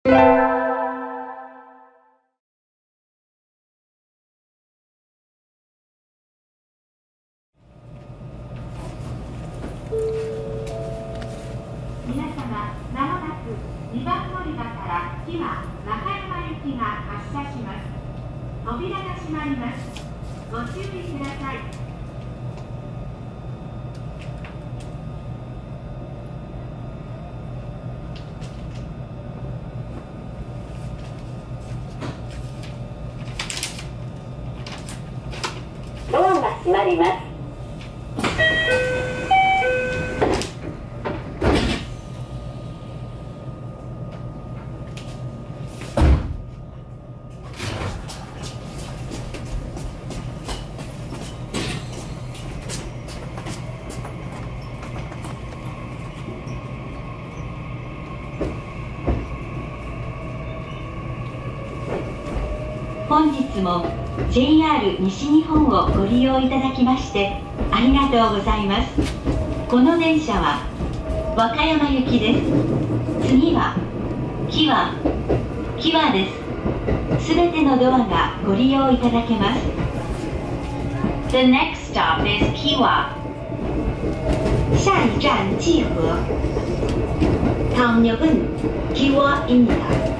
皆様、まもなく2番乗り場から木は中山行きが発車します。扉が閉まります。ご注意ください。ドアが閉まります。本日も JR 西日本をご利用いただきましてありがとうございます。この電車は和歌山行きです。次は木和です。すべてのドアがご利用いただけます。The next stop is Kiwa。下一站济河。다음역은 기와입니다。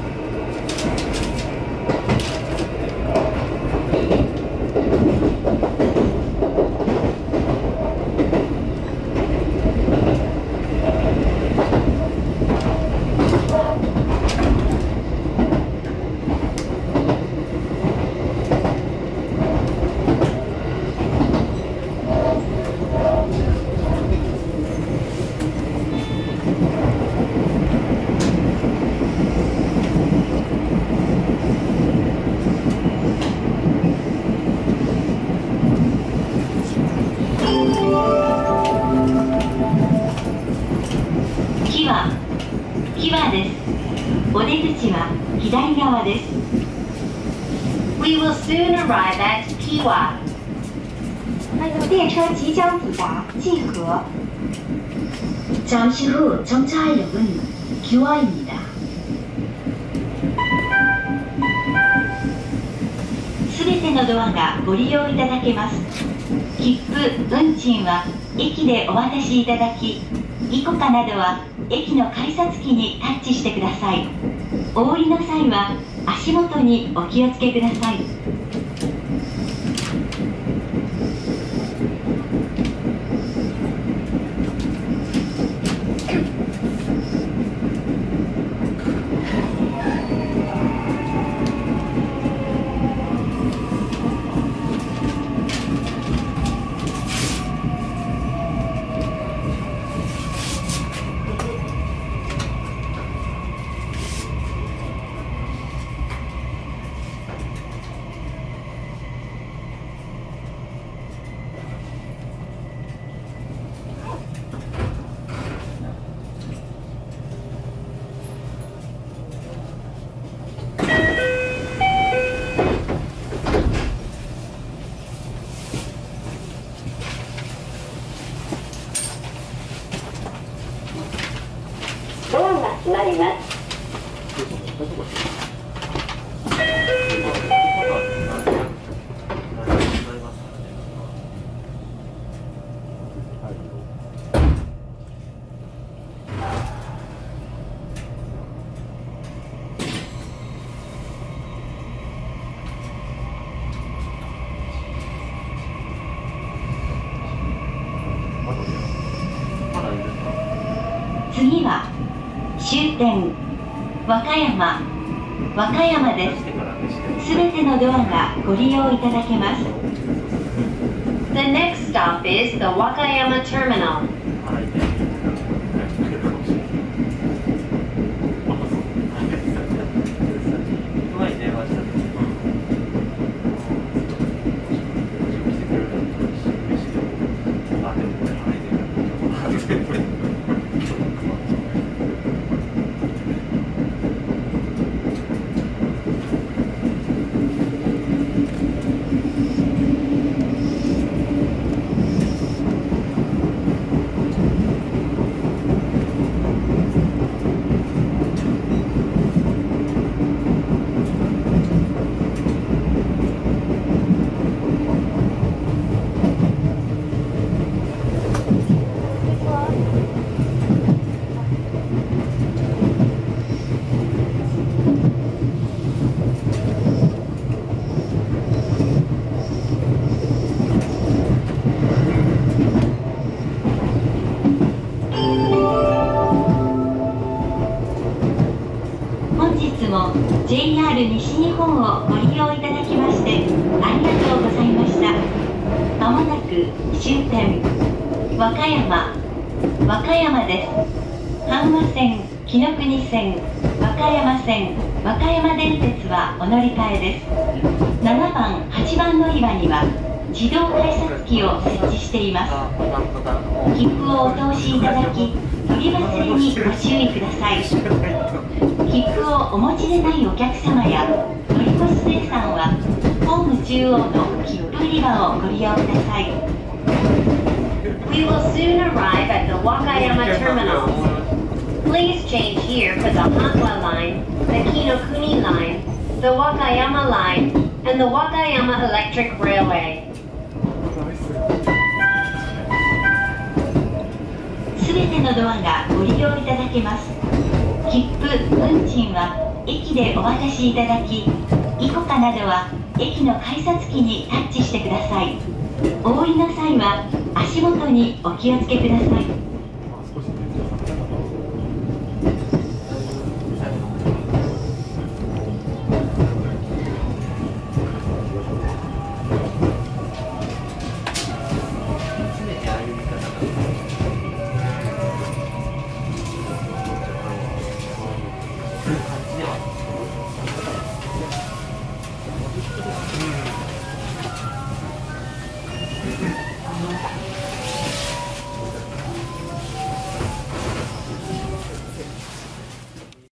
木和です。お出口は左側です。We will soon arrive at Kiwa。列車即将抵达济河。잠시 후 정차역은 기와입니다。すべてのドアがご利用いただけます。切符、運賃は駅でお渡しいただき、イコカなどは駅の改札機にタッチしてください。お降りの際は足元にお気をつけください。ドアが閉まります。次は終点和歌山です。すべてのドアがご利用いただけます。The next stop is the Wakayama Terminal。 本日も JR 西日本をご利用いただきましてありがとうございました。まもなく終点和歌山です。阪和線、紀ノ国線、和歌山線、和歌山電鉄はお乗り換えです。7番、8番乗り場には自動改札機を設置しています。切符をお通しいただき、取り忘れにご注意ください。切符をお持ちでないお客様や乗り越し生産はホーム中央の切符売り場をご利用ください。We will soon arrive at the Wakayama terminal. Please change here for the Hanwha line, the Kinokuni line, the Wakayama line, and the Wakayama Electric Railway. すべてのドアがご利用いただけます。切符、運賃は駅でお渡しいただき、イコカなどは駅の改札機にタッチしてください。お降りの際は足元にお気をつけください。